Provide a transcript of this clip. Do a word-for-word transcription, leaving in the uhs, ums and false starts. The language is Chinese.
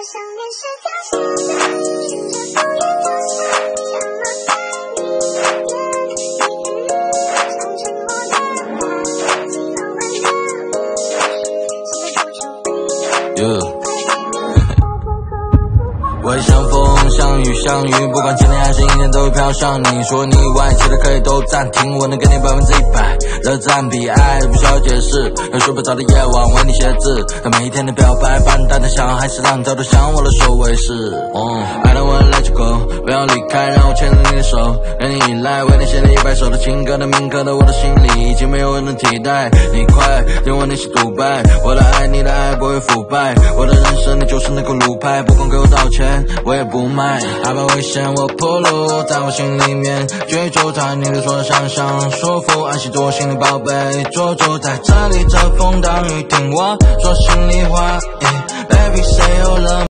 想念是条线，牵着风也飘散，降落在你身边。你的日常沉默的爱，几浪漫的故事，期待不求回应。 我会相逢相遇相遇，不管今天还是明天都会飘向你。说你外其他可以都暂停，我能给你百分之一百的占比，爱不需要解释，有睡不着的夜晚为你写字，但每一天的表白般淡的像海市浪潮都向我的手为是。嗯 I don't wanna let you go， 不要离开，让我牵着你的手，让你依赖，为你写了一百首的情歌，的铭刻的我的心里已经没有人能替代。你快让我练习独白，我的爱你的爱不会腐败，我的人生你就是那个路牌，不管给我道歉我也不卖，害怕危险我暴露，在我心里面追逐它，你的所有想象束缚，安息做心里宝贝，做主在这里遮风挡雨，听我说心里话、yeah, Baby say you love